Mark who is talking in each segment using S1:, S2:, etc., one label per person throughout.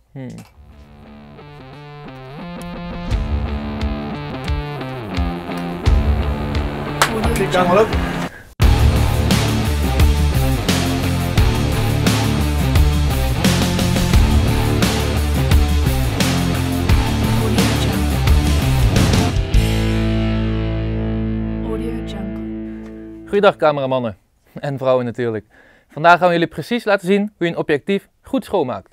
S1: Die kan wel ook.
S2: Goeiedag cameramannen en vrouwen natuurlijk. Vandaag gaan we jullie precies laten zien hoe je een objectief goed schoonmaakt.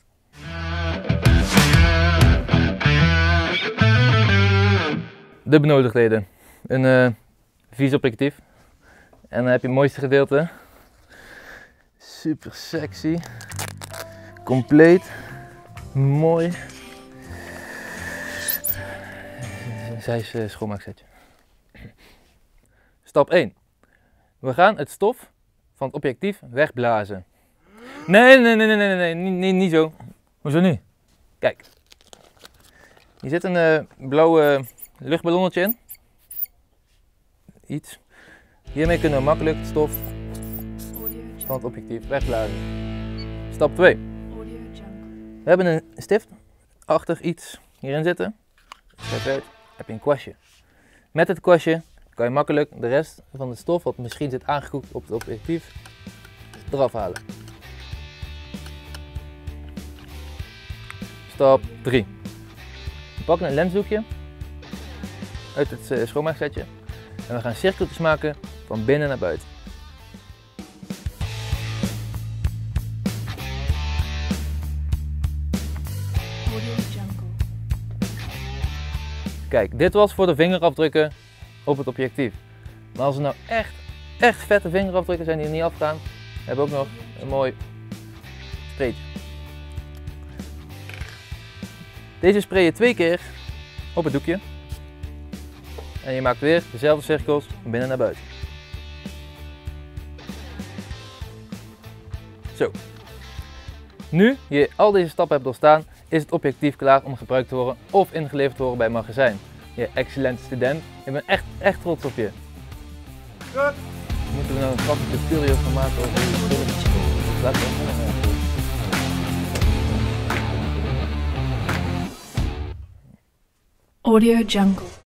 S2: De benodigdheden. Een vies objectief. En dan heb je het mooiste gedeelte. Super sexy. Compleet. Mooi. Zijs schoonmaaksetje. Stap 1. We gaan het stof van het objectief wegblazen. Nee, niet zo. Hoezo niet? Kijk. Hier zit een blauwe luchtballonnetje in. Iets. Hiermee kunnen we makkelijk het stof van het objectief wegblazen. Stap 2. We hebben een stiftachtig iets hierin zitten. Kijk, heb je een kwastje. Met het kwastje kan je makkelijk de rest van het stof wat misschien zit aangekoekt op het objectief eraf halen. Stap 3. We pakken een lensdoekje uit het schoonmaaksetje en we gaan cirkeltjes maken van binnen naar buiten. Kijk, dit was voor de vingerafdrukken op het objectief. Maar als er nou echt vette vingerafdrukken zijn die er niet afgaan, hebben we ook nog een mooi spraytje. Deze spray je 2 keer op het doekje. En je maakt weer dezelfde cirkels van binnen naar buiten. Zo. Nu je al deze stappen hebt doorstaan, is het objectief klaar om gebruikt te worden of ingeleverd te worden bij het magazijn. Je excellente student, ik ben echt trots op je.
S1: Goed.
S2: Moeten we nou een grappige video van maken over je spulletjes? Laat het
S3: Audio Jungle.